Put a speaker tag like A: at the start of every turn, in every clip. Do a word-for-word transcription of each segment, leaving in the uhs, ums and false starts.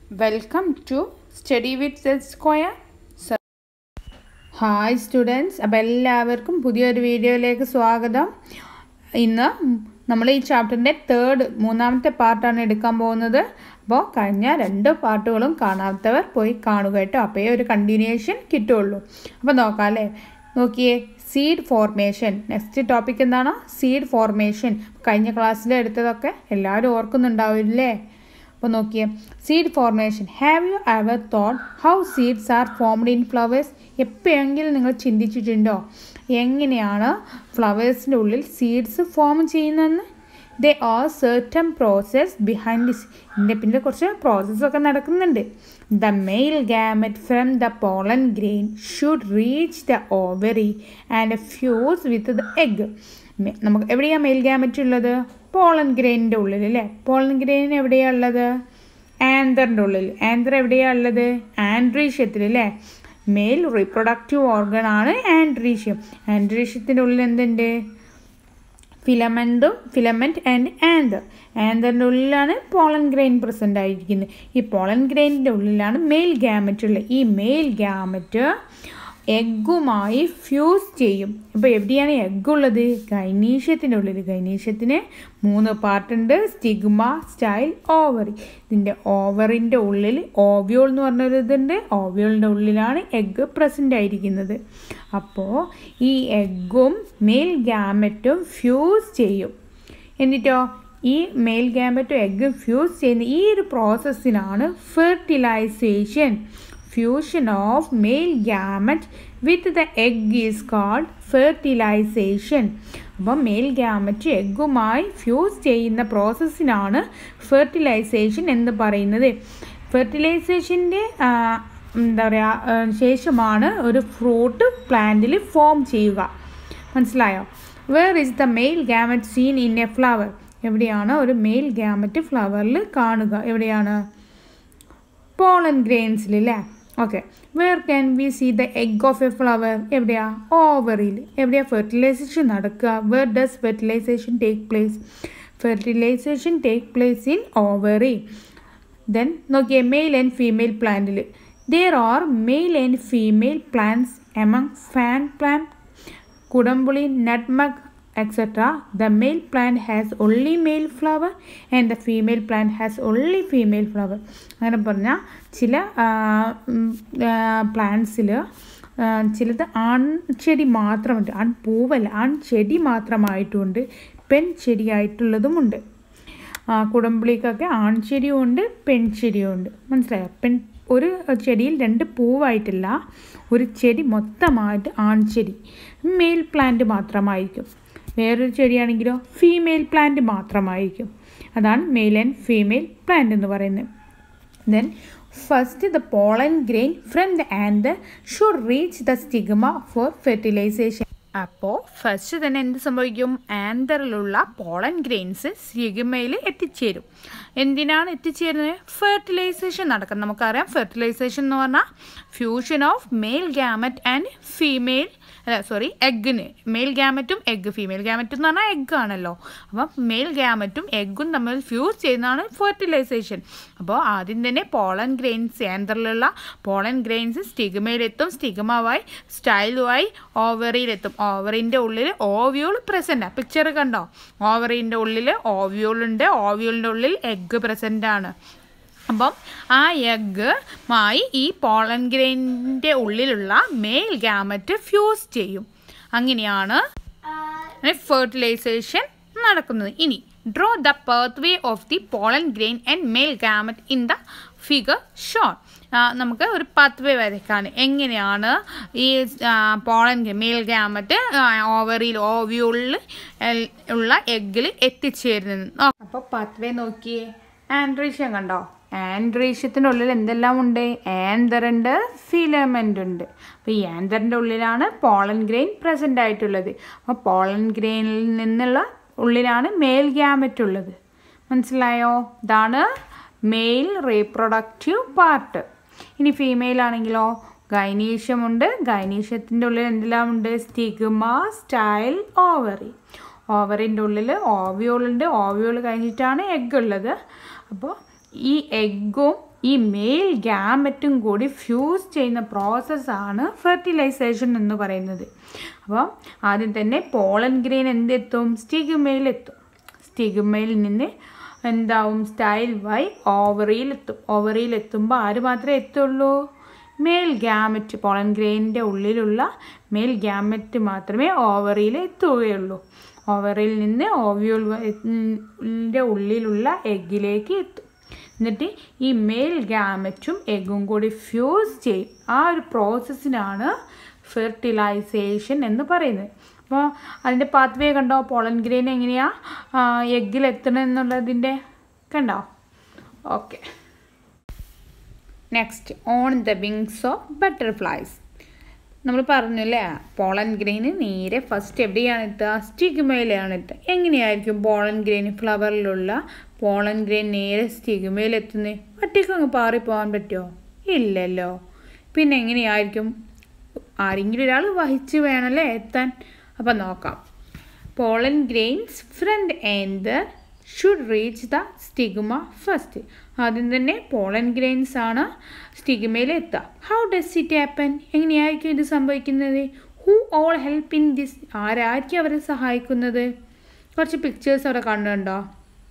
A: Welcome to Study with Z Square. Hi students, അപ്പോൾ എല്ലാവർക്കും പുതിയൊരു വീഡിയോയിലേക്ക് സ്വാഗതം. ഇന്ന് നമ്മൾ ഈ ചാപ്റ്ററിൻ്റെ തേർഡ് മൂന്നാമത്തെ പാർട്ടാണ് എടുക്കാൻ പോകുന്നത്. അപ്പോൾ കഴിഞ്ഞ രണ്ട് പാർട്ടുകളും കാണാത്തവർ പോയി കാണുക കേട്ടോ, അപ്പോൾ ഒരു കണ്ടിന്യൂഷൻ കിട്ടുള്ളൂ. അപ്പോൾ നോക്കാം അല്ലേ. നോക്കിയേ, സീഡ് ഫോർമേഷൻ. നെക്സ്റ്റ് ടോപ്പിക് എന്താണ്? Seed formation. കഴിഞ്ഞ ക്ലാസ്സിൽ എടുത്തതൊക്കെ എല്ലാവരും ഓർക്കുന്നുണ്ടാവില്ലേ? അപ്പോൾ നോക്കിയേ, seed formation. Have you ever thought how seeds are formed in flowers? എപ്പോഴെങ്കിലും നിങ്ങൾ ചിന്തിച്ചിട്ടുണ്ടോ എങ്ങനെയാണ് ഫ്ലവേഴ്സിൻ്റെ ഉള്ളിൽ സീഡ്സ് ഫോം ചെയ്യുന്നതെന്ന്? They are certain process behind this. ഇതിൻ്റെ പിന്നെ കുറച്ച് പ്രോസസ്സൊക്കെ നടക്കുന്നുണ്ട്. The male gamete from the pollen grain should reach the ovary and fuse with the egg. നമുക്ക് എവിടെയാണ് മെയിൽ ഗാമറ്റ് ഉള്ളത്? പോളൻ ഗ്രെയിനിൻ്റെ ഉള്ളിൽ അല്ലേ. പോളൻ ഗ്രെയിൻ എവിടെയാണ് ഉള്ളത്? ആന്തറിൻ്റെ ഉള്ളിൽ. ആന്തർ എവിടെയാണ് ഉള്ളത്? ആൻഡ്രീഷ്യത്തിൽ അല്ലേ. മെയിൽ റീപ്രൊഡക്റ്റീവ് ഓർഗൺ ആണ് ആൻഡ്രീഷ്യം. ആൻഡ്രീഷ്യത്തിൻ്റെ ഉള്ളിൽ എന്തുണ്ട്? ഫിലമെൻറ്റും ഫിലമെൻറ്റ് ആൻഡ് ആന്തർ. ആന്തറിൻ്റെ ഉള്ളിലാണ് പോളൻ ഗ്രെയിൻ പ്രസൻ്റ് ആയിരിക്കുന്നത്. ഈ പോളൻ ഗ്രെയിനിൻ്റെ ഉള്ളിലാണ് മെയിൽ ഗാമറ്റ് ഉള്ളത്. ഈ മെയിൽ ഗാമറ്റ് എഗ്ഗുമായി ഫ്യൂസ് ചെയ്യും. അപ്പോൾ എവിടെയാണ് എഗ്ഗ് ഉള്ളത്? ഗൈനീഷ്യത്തിൻ്റെ ഉള്ളിൽ. ഗൈനീഷ്യത്തിന് മൂന്ന് പാർട്ടുണ്ട്: സ്റ്റിഗ്മ, സ്റ്റൈൽ, ഓവറി. ഇതിൻ്റെ ഓവറിൻ്റെ ഉള്ളിൽ ഓവ്യൂൾ എന്ന് പറഞ്ഞൊരു ഇതുണ്ട്. ഓവ്യൂളിൻ്റെ ഉള്ളിലാണ് എഗ്ഗ് പ്രസൻ്റ് ആയിരിക്കുന്നത്. അപ്പോൾ ഈ എഗ്ഗും മെയിൽ ഗാമറ്റും ഫ്യൂസ് ചെയ്യും. എന്നിട്ടോ ഈ മെയിൽ ഗാമറ്റും എഗ്ഗും ഫ്യൂസ് ചെയ്യുന്ന ഈ ഒരു പ്രോസസ്സിനാണ് fertilisation. Fusion of male gamete with the egg is called fertilization. അപ്പോൾ മെയിൽ ഗാമറ്റ് എഗ്ഗുമായി ഫ്യൂസ് ചെയ്യുന്ന പ്രോസസ്സിനാണ് ഫെർട്ടിലൈസേഷൻ എന്ന് പറയുന്നത്. ഫെർട്ടിലൈസേഷൻ്റെ എന്താ പറയുക ശേഷമാണ് ഒരു ഫ്രൂട്ട് പ്ലാന്റിൽ ഫോം ചെയ്യുക. മനസ്സിലായോ? Where is the male gamete seen in a flower? എവിടെയാണ് ഒരു മെയിൽ ഗാമറ്റ് ഫ്ലവറിൽ കാണുക? എവിടെയാണ്? പോളൻ ഗ്രെയിൻസിൽ അല്ലേ. Okay. Where can we see the egg of a flower? എവിടെയാ? ഓവറിൽ. എവിടെയാ ഫെർട്ടിലൈസേഷൻ നടക്കുക? Where does fertilisation take place? Fertilisation take place in ovary. Then നോക്കിയേ, മെയിൽ ആൻഡ് ഫീമെയിൽ പ്ലാന്റിൽ there are male and female plants among fan plant, കുടംപുളി, nutmeg, et cetera. The male plant has only male flower and the female plant has only female flower. അങ്ങനെ പറഞ്ഞാൽ ചില പ്ലാന്റ്സിൽ ചിലത് ആൺചെടി മാത്രമുണ്ട്. ആൺപൂവല്ല, ആൺചെടി മാത്രമായിട്ടുമുണ്ട്, പെൺചെടിയായിട്ടുള്ളതുമുണ്ട്. കുടംപുളിക്കൊക്കെ ആൺചെടിയും ഉണ്ട്, പെൺചെടിയും ഉണ്ട്. മനസ്സിലായോ? പെൺ ഒരു ചെടിയിൽ രണ്ട് പൂവായിട്ടില്ല, ഒരു ചെടി മൊത്തമായിട്ട് ആൺചെടി. മെയിൽ പ്ലാന്റ് മാത്രമായിരിക്കും. വേറൊരു ചെടിയാണെങ്കിലോ ഫീമെയിൽ പ്ലാന്റ് മാത്രമായിരിക്കും. അതാണ് മെയിൽ ആൻഡ് ഫീമെയിൽ പ്ലാന്റ് എന്ന് പറയുന്നത്. Then first the pollen grain from the anther should reach the stigma for fertilisation. അപ്പോൾ ഫസ്റ്റ് തന്നെ എന്ത് സംഭവിക്കും? ആന്തറിലുള്ള പോളൻ ഗ്രെയിൻസ് സ്റ്റിഗ്മയിൽ എത്തിച്ചേരും. എന്തിനാണ് എത്തിച്ചേരുന്നത്? ഫെർട്ടിലൈസേഷൻ നടക്കുന്നത്. നമുക്കറിയാം, ഫെർട്ടിലൈസേഷൻ എന്ന് പറഞ്ഞാൽ fusion of male gamete and female അല്ല സോറി എഗ്ഗിന്. മെയിൽ ഗാമറ്റും എഗ്ഗ്, ഫീമെയിൽ ഗാമറ്റ് എന്ന് പറഞ്ഞാൽ എഗ്ഗ് ആണല്ലോ. അപ്പം മെയിൽ ഗാമറ്റും എഗ്ഗും തമ്മിൽ ഫ്യൂസ് ചെയ്യുന്നതാണ് ഫെർട്ടിലൈസേഷൻ. അപ്പോൾ ആദ്യം തന്നെ പോളൻ ഗ്രെയിൻസ്, ആന്തറിലുള്ള പോളൻ ഗ്രെയിൻസ് സ്റ്റിഗ്മയിലെത്തും. സ്റ്റിഗ്മവായി സ്റ്റൈലുമായി ഓവറിയിലെത്തും. ഓവറിൻ്റെ ഉള്ളിൽ ഓവ്യൂൾ പ്രസൻറ്റാണ്. പിക്ചർ കണ്ടോ? ഓവറിൻ്റെ ഉള്ളിൽ ഓവ്യൂളുണ്ട്, ഓവ്യൂളിൻ്റെ ഉള്ളിൽ എഗ്ഗ് പ്രസൻ്റ് ആണ്. അപ്പം ആ എഗ്ഗുമായി ഈ പോളൻ ഗ്രെയിനിൻ്റെ ഉള്ളിലുള്ള മെയിൽ ഗാമറ്റ് ഫ്യൂസ് ചെയ്യും. അങ്ങനെയാണ് ഫെർട്ടിലൈസേഷൻ നടക്കുന്നത്. ഇനി draw the pathway of the pollen grain and male gamete in the figure shown. നമുക്ക് ഒരു പാത്വേ വരയ്ക്കാൻ. എങ്ങനെയാണ് ഈ പോളൻ മെയിൽ ഗാമറ്റ് ഓവറിൽ ഓവ്യൂളിൽ ഉള്ള എഗ്ഗിൽ എത്തിച്ചേരുന്നത്? അപ്പോൾ പാത്വേ നോക്കിയേ. ആൻഡ്രീഷ്യം കണ്ടോ? ആൻഡ്രീഷ്യത്തിൻ്റെ ഉള്ളിൽ എന്തെല്ലാം ഉണ്ട്? ആന്തർ ഉണ്ട്, ഫിലമെൻ്റ് ഉണ്ട്. അപ്പോൾ ഈ ആന്തറിൻ്റെ ഉള്ളിലാണ് പോളൻ ഗ്രെയിൻ പ്രസൻ്റ് ആയിട്ടുള്ളത്. അപ്പോൾ പോളൻ ഗ്രെയിനിൽ നിന്നുള്ള ഉള്ളിലാണ് മെയിൽ ഗാമറ്റ് ഉള്ളത്. മനസ്സിലായോ? ഇതാണ് മെയിൽ റീപ്രൊഡക്റ്റീവ് പാർട്ട്. ഇനി ഫീമെയിൽ ആണെങ്കിലോ ഗൈനീഷ്യമുണ്ട്. ഗൈനീഷ്യത്തിൻ്റെ ഉള്ളിൽ എന്തെല്ലാം ഉണ്ട്? Stigma, style, ovary. ഓവറിൻ്റെ ഉള്ളിൽ ഓവ്യൂളുണ്ട്. ഓവ്യൂൾ കഴിഞ്ഞിട്ടാണ് എഗ്ഗ് ഉള്ളത്. അപ്പോൾ ഈ എഗ്ഗും ഈ മെയിൽ ഗ്യാമറ്റും കൂടി ഫ്യൂസ് ചെയ്യുന്ന പ്രോസസ്സാണ് ഫെർട്ടിലൈസേഷൻ എന്ന് പറയുന്നത്. അപ്പോൾ ആദ്യം തന്നെ പോളൻ ഗ്രെയിൻ എന്തെത്തും? സ്റ്റിഗ്മയിലെത്തും. സ്റ്റിഗ്മയിൽ നിന്ന് എന്താവും? Style Y ഓവറിയിലെത്തും. ഓവറിയിലെത്തുമ്പോൾ ആര് മാത്രമേ എത്തുള്ളൂ? Mail gamut. പോളൻ ഗ്രെയിനിൻ്റെ ഉള്ളിലുള്ള മെയിൽ ഗ്യാമറ്റ് മാത്രമേ ഓവറിയിൽ എത്തുകയുള്ളൂ. ഓവറിയിൽ നിന്ന് ഓവ്യൂളിൻ്റെ ഉള്ളിലുള്ള എഗ്ഗിലേക്ക് എത്തും. എന്നിട്ട് ഈ മെയിൽ ഗ്യാമറ്റും എഗ്ഗും കൂടി ഫ്യൂസ് ചെയ്യും. ആ ഒരു പ്രോസസ്സിനാണ് ഫെർട്ടിലൈസേഷൻ എന്ന് പറയുന്നത്. അപ്പോൾ അതിൻ്റെ പാത്വേ കണ്ടോ? പോളൻ ഗ്രെയിൻ എങ്ങനെയാണ് എഗ്ഗിലെത്തണം എന്നുള്ളതിൻ്റെ കണ്ടോ? Okay. Next, on the wings of butterflies. നമ്മൾ പറഞ്ഞല്ലേ, പോളൻ ഗ്രെയിന് നേരെ ഫസ്റ്റ് എവിടെയാണ് എത്തുക? സ്റ്റിഗ്മയിലാണ് എത്തുക. എങ്ങനെയായിരിക്കും പോളൻ ഗ്രെയിൻ ഫ്ലവറിലുള്ള പോളൻ ഗ്രെയിൻ നേരെ സ്റ്റിഗ്മയിൽ എത്തുന്നത്? ഒറ്റയ്ക്ക് അങ്ങ് പാറിപ്പോകാൻ പറ്റുമോ? ഇല്ലല്ലോ. പിന്നെ എങ്ങനെയായിരിക്കും? ആരെങ്കിലും ഒരാൾ വഹിച്ച് വേണമല്ലേ എത്താൻ. അപ്പം നോക്കാം. Pollen grains front end should reach the stigma first. ആദ്യം തന്നെ പോളൻ ഗ്രെയിൻസ് ആണ് സ്റ്റിഗ്മയിൽ എത്തുക. How does it happen? എങ്ങനെയായിരിക്കും ഇത് സംഭവിക്കുന്നത്? Who all help in this? ആരായിരിക്കും അവരെ സഹായിക്കുന്നത്? കുറച്ച് പിക്ചേഴ്സ് അവിടെ കാണുന്നുണ്ടോ?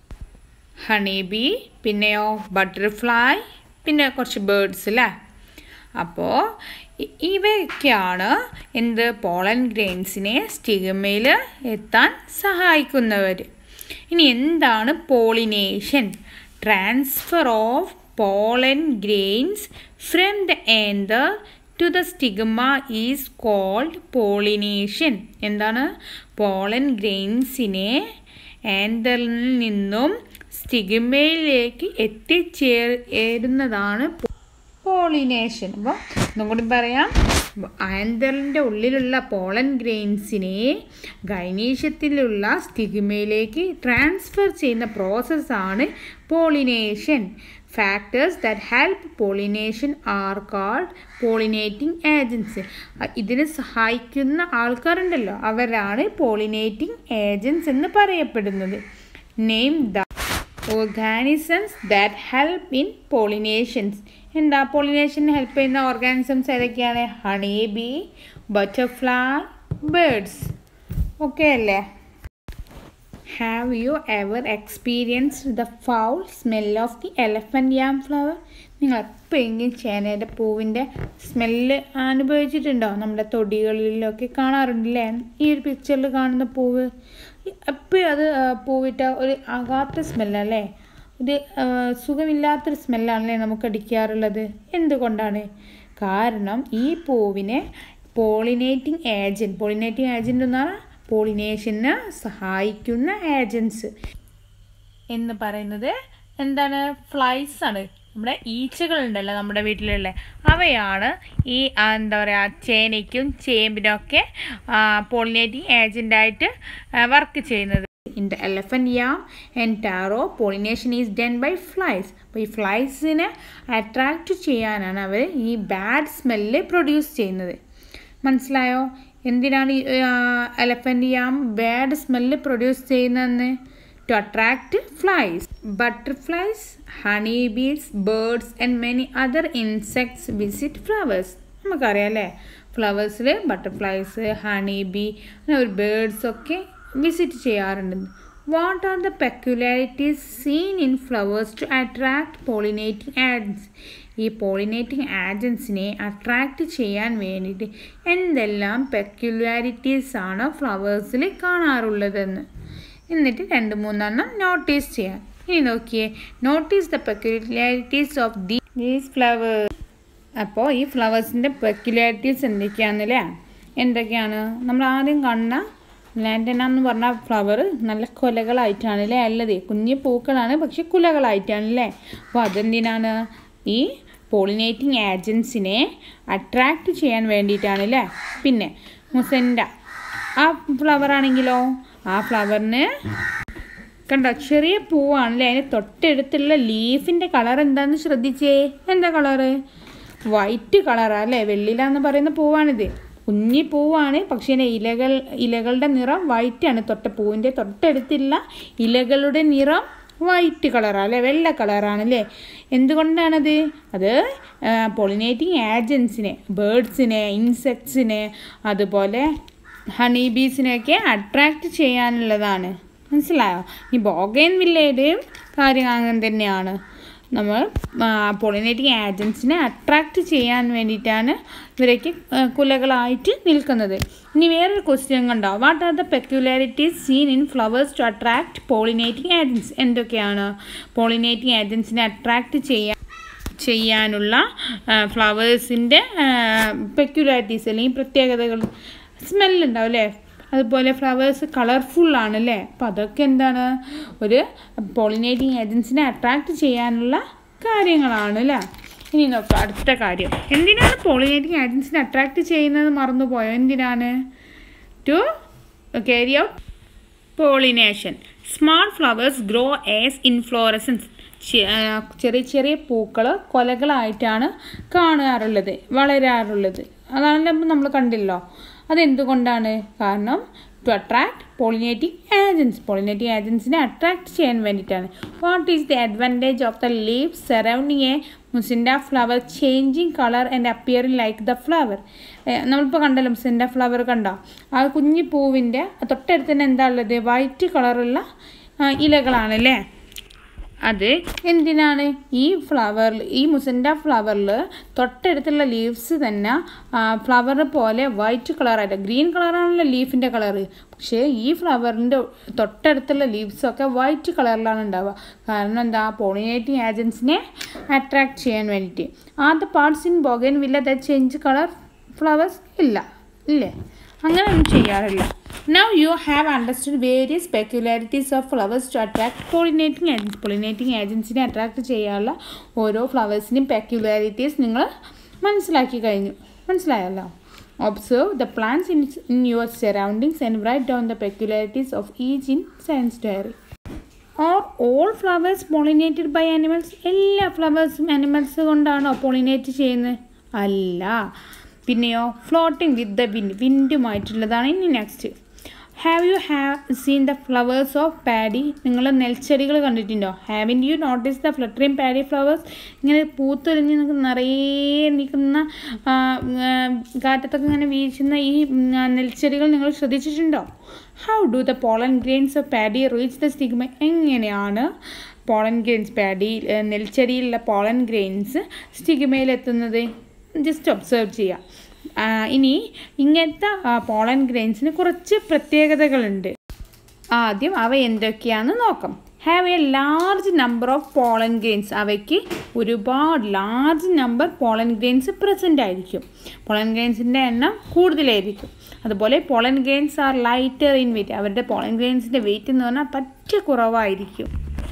A: ഹണി ബി, പിന്നെയോ ബട്ടർഫ്ലൈ, പിന്നെ കുറച്ച് ബേർഡ്സ് അല്ലേ. അപ്പോൾ ഇവയൊക്കെയാണ് എന്ത്? പോളൻ ഗ്രെയിൻസിനെ സ്റ്റിഗ്മയിൽ എത്താൻ സഹായിക്കുന്നവർ. ഇനി എന്താണ് pollination? Transfer of pollen grains from the anther to the stigma is called pollination. എന്താണ്? പോളൻ ഗ്രെയിൻസിനെ ആന്തറിൽ നിന്നും സ്റ്റിഗ്മയിലേക്ക് എത്തിച്ചേരുന്നതാണ് പോളിനേഷൻ. അപ്പോൾ ഒന്നും കൂടി പറയാം. ആന്തറിൻ്റെ ഉള്ളിലുള്ള പോളൻ ഗ്രെയിൻസിനെ ഗൈനീഷ്യത്തിലുള്ള സ്റ്റിഗ്മയിലേക്ക് ട്രാൻസ്ഫർ ചെയ്യുന്ന പ്രോസസ്സാണ് pollination. Factors that help pollination are called pollinating agents. ഇതിന് സഹായിക്കുന്ന ആൾക്കാരുണ്ടല്ലോ, അവരാണ് പോളിനേറ്റിംഗ് ഏജൻസ് എന്ന് പറയപ്പെടുന്നത്. Name the organisms that help in pollinations. എന്താ പോളിനേഷന് ഹെൽപ്പ് ചെയ്യുന്ന ഓർഗാനിസംസ് ഏതൊക്കെയാണ്? Honey bee, butterfly, birds. Okay അല്ലേ? Have you ever experienced the foul smell of the elephant yam flower? നിങ്ങൾ എപ്പോഴെങ്കിലും ചേനയുടെ പൂവിൻ്റെ സ്മെല്ല് അനുഭവിച്ചിട്ടുണ്ടോ? നമ്മുടെ തൊടികളിലൊക്കെ കാണാറുണ്ടല്ലേ ഈ ഒരു പിക്ചറിൽ കാണുന്ന പൂവ്. എപ്പോഴും അത് പൂവിട്ട ഒരു അകാത്ത സ്മെല്ലല്ലേ, ഒരു സുഖമില്ലാത്തൊരു സ്മെല്ലാണല്ലേ നമുക്ക് അടിക്കാറുള്ളത്. എന്തുകൊണ്ടാണ്? കാരണം ഈ പൂവിനെ പോളിനേറ്റിംഗ് ഏജൻറ്റ് പോളിനേറ്റിംഗ് ഏജൻറ്റ് എന്നാണ് പോളിനേഷന് സഹായിക്കുന്ന ഏജൻസ് എന്ന് പറയുന്നത് എന്താണ്? ഫ്ലൈസ് ആണ്. നമ്മുടെ ഈച്ചകളുണ്ടല്ലോ നമ്മുടെ വീട്ടിലുള്ള, അവയാണ് ഈ എന്താ പറയുക ചേനയ്ക്കും ചേമ്പിനൊക്കെ പോളിനേറ്റിംഗ് ഏജൻ്റായിട്ട് വർക്ക് ചെയ്യുന്നത്. In the elephant yam and taro, pollination is done by flies. അപ്പോൾ ഈ ഫ്ലൈസിനെ അട്രാക്റ്റ് ചെയ്യാനാണ് അവർ ഈ ബാഡ് സ്മെല്ല് പ്രൊഡ്യൂസ് ചെയ്യുന്നത്. മനസ്സിലായോ? എന്തിനാണ് ഈ elephant yam bad smell produce ചെയ്യുന്നതെന്ന്? To attract flies. Butterflies, honey bees, birds and many other insects visit flowers. നമുക്കറിയാം അല്ലേ, ഫ്ലവേഴ്സിൽ ബട്ടർഫ്ലൈസ്, ഹണി ബി, അങ്ങനെ ഒരു ബേർഡ്സൊക്കെ വിസിറ്റ് ചെയ്യാറുണ്ട്. What are the peculiarities seen in flowers to attract pollinating agents? ഈ pollinating ഏജൻസിനെ അട്രാക്റ്റ് ചെയ്യാൻ വേണ്ടിയിട്ട് എന്തെല്ലാം പെക്യുലാരിറ്റീസ് ആണ് ഫ്ലവേഴ്സിൽ കാണാറുള്ളതെന്ന് എന്നിട്ട് രണ്ട് മൂന്നെണ്ണം നോട്ടീസ് ചെയ്യാം. ഇനി നോക്കിയേ, notice the peculiarities of the these flowers. അപ്പോൾ ഈ ഫ്ലവേഴ്സിൻ്റെ പെക്യുലാരിറ്റീസ് എന്തൊക്കെയാണെന്നല്ലേ? എന്തൊക്കെയാണ്? നമ്മൾ ആദ്യം കാണുന്ന ലാൻഡന എന്ന് പറഞ്ഞ ഫ്ലവർ നല്ല കുലകളായിട്ടാണ് അല്ലേ ഉള്ളത്. കുഞ്ഞു പൂക്കളാണ്, പക്ഷെ കുലകളായിട്ടാണല്ലേ. അപ്പോൾ അതെന്തിനാണ്? ഈ പോളിനേറ്റിംഗ് ഏജൻസിനെ അട്രാക്റ്റ് ചെയ്യാൻ വേണ്ടിയിട്ടാണ് അല്ലേ. പിന്നെ മുസൻഡ ആ ഫ്ലവർ ആണെങ്കിലോ, ആ ഫ്ലവറിന് കണ്ടോ ചെറിയ പൂവാണല്ലേ, അതിന് തൊട്ടടുത്തുള്ള ലീഫിൻ്റെ കളർ എന്താണെന്ന് ശ്രദ്ധിച്ചേ. എന്താ കളറ്? വൈറ്റ് കളറാണ് അല്ലേ. വെള്ളില എന്ന് പറയുന്ന പൂവാണിത്. കുഞ്ഞി പൂവാണ്, പക്ഷേ ഇലകൾ ഇലകളുടെ നിറം വൈറ്റാണ്. തൊട്ട പൂവിൻ്റെ തൊട്ടടുത്തുള്ള ഇലകളുടെ നിറം വൈറ്റ് കളറാണ് അല്ലേ, വെള്ള കളറാണല്ലേ. എന്തുകൊണ്ടാണത്? അത് പോളിനേറ്റിംഗ് ഏജൻസിനെ, ബേർഡ്സിനെ, ഇൻസെക്ട്സിനെ, അതുപോലെ ഹണി ബീസിനെയൊക്കെ അട്രാക്റ്റ് ചെയ്യാനുള്ളതാണ്. മനസ്സിലായോ? ഈ ബോഗൻവില്ലയുടെയും കാര്യം അങ്ങനെ തന്നെയാണ്. നമ്മൾ പോളിനേറ്റിംഗ് ഏജൻസിനെ അട്രാക്റ്റ് ചെയ്യാൻ വേണ്ടിയിട്ടാണ് ഇവരൊക്കെ കുലകളായിട്ട് നിൽക്കുന്നത്. ഇനി വേറൊരു ക്വസ്റ്റ്യൻ കണ്ടോ, what are the peculiarities seen in flowers to attract pollinating agents? എന്തൊക്കെയാണ് പോളിനേറ്റിംഗ് ഏജൻസിനെ അട്രാക്റ്റ് ചെയ്യാൻ ചെയ്യാനുള്ള ഫ്ലവേഴ്സിൻ്റെ പെക്യുലാരിറ്റീസ് അല്ലെങ്കിൽ പ്രത്യേകതകൾ? സ്മെല്ലുണ്ടാവും അല്ലേ, അതുപോലെ ഫ്ലവേഴ്സ് കളർഫുള്ളാണ് അല്ലേ. അപ്പം അതൊക്കെ എന്താണ്, ഒരു പോളിനേറ്റിംഗ് ഏജൻസിനെ അട്രാക്റ്റ് ചെയ്യാനുള്ള കാര്യങ്ങളാണ് അല്ലേ. ഇനി നോക്കാം അടുത്ത കാര്യം. എന്തിനാണ് പോളിനേറ്റിംഗ് ഏജൻസിനെ അട്രാക്റ്റ് ചെയ്യുന്നത് മറന്നുപോയോ? എന്തിനാണ്? To carry out pollination. Small flowers grow as inflorescence. ചെറിയ ചെറിയ പൂക്കൾ കൊലകളായിട്ടാണ് കാണാറുള്ളത്, വളരാറുള്ളത്. അതാണല്ലോ നമ്മൾ കണ്ടില്ലോ. അതെന്തുകൊണ്ടാണ്? കാരണം to attract pollinating agents, pollinating ഏജൻസിനെ അട്രാക്ട് ചെയ്യാൻ വേണ്ടിയിട്ടാണ്. What is the advantage of the leaves surrounding a mussaenda flower changing colour and appearing like the flower? നമ്മളിപ്പോൾ കണ്ടല്ലോ മുസിൻഡ ഫ്ലവർ കണ്ടോ, ആ കുഞ്ഞി പൂവിൻ്റെ തൊട്ടടുത്ത് തന്നെ എന്താ ഉള്ളത്? വൈറ്റ് കളറുള്ള ഇലകളാണല്ലേ. അത് എന്തിനാണ്? ഈ ഫ്ലവറിൽ, ഈ മുസൻഡ ഫ്ലവറിൽ തൊട്ടടുത്തുള്ള ലീവ്സ് തന്നെ ഫ്ലവർ പോലെ വൈറ്റ് കളറായിട്ട്, ഗ്രീൻ കളറാണല്ലോ ലീഫിൻ്റെ കളറ്, പക്ഷേ ഈ ഫ്ലവറിൻ്റെ തൊട്ടടുത്തുള്ള ലീവ്സൊക്കെ വൈറ്റ് കളറിലാണ് ഉണ്ടാവുക. കാരണം എന്താ? പോളിനേറ്റിംഗ് ഏജൻസിനെ അട്രാക്ട് ചെയ്യാൻ വേണ്ടിയിട്ട്. Are the parts in bougainvillea that change colour flowers? ഇല്ല, ഇല്ലേ, അങ്ങനെയൊന്നും ചെയ്യാറില്ല. Now you have understood various peculiarities of flowers to attract pollinating agents. Pollinating agentsനെ അട്രാക്ട് ചെയ്യാനുള്ള ഓരോ ഫ്ലവേഴ്സിൻ്റെയും പെക്യുലാരിറ്റീസ് നിങ്ങൾ മനസ്സിലാക്കി കഴിഞ്ഞു. മനസ്സിലായല്ലോ? Observe the plants in in your surroundings and write down the peculiarities of each in science diary. Are all flowers pollinated by animals? എല്ലാ ഫ്ലവേഴ്സും animals കൊണ്ടാണോ പോളിനേറ്റ് ചെയ്യുന്നത്? അല്ല. പിന്നെയോ? ഫ്ലോട്ടിംഗ് വിത്ത് ദ വിൻഡ്, വിൻഡുമായിട്ടുള്ളതാണ്. ഇനി next, have you have seen the flowers of paddy? നിങ്ങൾ നെൽച്ചെടികൾ കണ്ടിട്ടുണ്ടോ? Having you notice the fluttering paddy flowers? ഇങ്ങനെ പൂത്തൊരിഞ്ഞ് നിറയെ നിൽക്കുന്ന കാറ്റത്തൊക്കെ ഇങ്ങനെ വീശുന്ന ഈ നെൽച്ചെടികൾ നിങ്ങൾ ശ്രദ്ധിച്ചിട്ടുണ്ടോ? How do the pollen grains of paddy reach the stigma? എങ്ങനെയാണ് പോളൻ ഗ്രെയിൻസ്, പാഡി നെൽച്ചെടിയിലുള്ള പോളൻ ഗ്രെയിൻസ് സ്റ്റിഗ്മയിലെത്തുന്നത്? ജസ്റ്റ് ഒബ്സർവ് ചെയ്യാം. ഇനി ഇങ്ങനത്തെ പോളൻ ഗ്രെയിൻസിന് കുറച്ച് പ്രത്യേകതകളുണ്ട്. ആദ്യം അവ എന്തൊക്കെയാണെന്ന് നോക്കാം. Have a large number of pollen grains. അവയ്ക്ക് ഒരുപാട് large number pollen grains present ആയിരിക്കും. പോളൻ ഗ്രെയിൻസിൻ്റെ എണ്ണം കൂടുതലായിരിക്കും. അതുപോലെ pollen grains are lighter in weight. അവരുടെ പോളൻ ഗ്രെയിൻസിൻ്റെ വെയിറ്റ് എന്ന് പറഞ്ഞാൽ പറ്റ കുറവായിരിക്കും.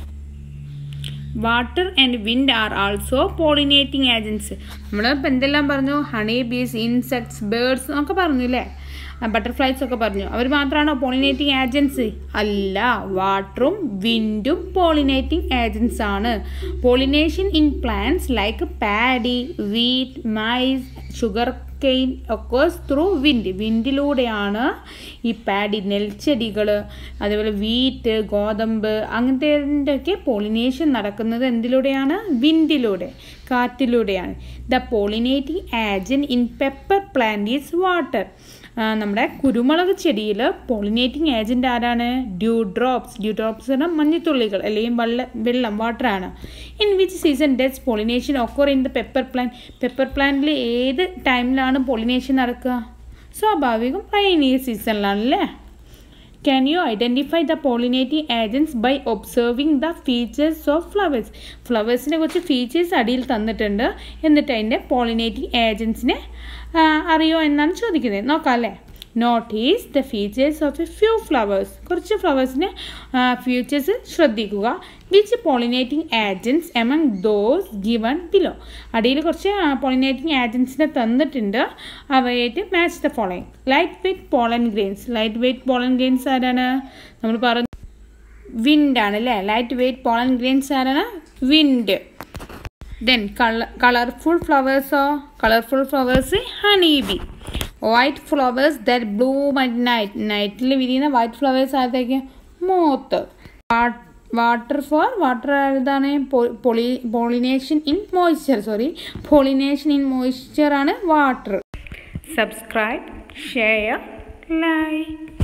A: Water and wind are also pollinating agents. നമ്മൾ ഇപ്പം എന്തെല്ലാം പറഞ്ഞു? ഹണി ബീസ്, ഇൻസെക്ട്സ്, ബേർഡ്സ് ഒക്കെ പറഞ്ഞു അല്ലേ, ബട്ടർഫ്ലൈസ് ഒക്കെ പറഞ്ഞു. അവർ മാത്രമാണോ പോളിനേറ്റിംഗ് ഏജൻസ്? അല്ല, വാട്ടറും വിൻഡും പോളിനേറ്റിംഗ് ഏജൻസ് ആണ്. Pollination in plants like paddy, wheat, maize, sugar cane occurs through wind. വിൻഡിലൂടെയാണ് ഈ പാഡി, നെൽച്ചെടികൾ, അതേപോലെ വീറ്റ്, ഗോതമ്പ് അങ്ങനത്തെ ഒക്കെ പോളിനേഷൻ നടക്കുന്നത് എന്തിലൂടെയാണ്? വിൻഡിലൂടെ, കാറ്റിലൂടെയാണ്. The pollinating agent in pepper plant is water. നമ്മുടെ കുരുമുളക് ചെടിയിൽ പോളിനേറ്റിംഗ് ഏജൻറ്റ് ആരാണ്? Dew drops. ഡ്യൂ ഡ്രോപ്സ് പറഞ്ഞാൽ മഞ്ഞത്തുള്ളികൾ അല്ലെങ്കിൽ വെള്ളം വെള്ളം വാട്ടറാണ്. In which season does pollination occur in the pepper plant? Pepper പ്ലാന്റിൽ ഏത് ടൈമിലാണ് പോളിനേഷൻ നടക്കുക? സ്വാഭാവികം റെയിനി സീസണിലാണല്ലേ. Can you identify the pollinating agents by observing the features of flowers? ഫ്ലവേഴ്സിനെ കുറച്ച് ഫീച്ചേഴ്സ് അടിയിൽ തന്നിട്ടുണ്ട്, എന്നിട്ട് അതിൻ്റെ പോളിനേറ്റിംഗ് ഏജൻസിനെ അറിയോ എന്നാണ് ചോദിക്കുന്നത്. നോക്കാം അല്ലേ. Notice the features of a few flowers. കുറച്ച് ഫ്ലവേഴ്സിന് ഫീച്ചേഴ്സ് ശ്രദ്ധിക്കുക. Which pollinating agents among those given below. അടിയിൽ കുറച്ച് പോളിനേറ്റിംഗ് ഏജൻസിനെ തന്നിട്ടുണ്ട്, അവയായിട്ട് match the following. Light weight pollen grains. Light weight pollen grains ആരാണ്? നമ്മൾ പറഞ്ഞു വിൻഡാണ് അല്ലേ. ലൈറ്റ് വെയ്റ്റ് പോളൻ ഗ്രെയിൻസ് ആരാണ്? വിൻഡ്. ദെൻ കളർ കളർഫുൾ ഫ്ലവേഴ്സോ? Colourful flowers honey bee. White flowers that bloom at night. നൈറ്റിൽ വിരിയുന്ന വൈറ്റ് ഫ്ലവേഴ്സ് ആരത്തേക്ക്? മോത്ത്. വാട്ടർ ഫോർ വാട്ടർ ഏതാണ് poly pollination in moisture sorry pollination in moisture ആണ് water. Subscribe, share, like.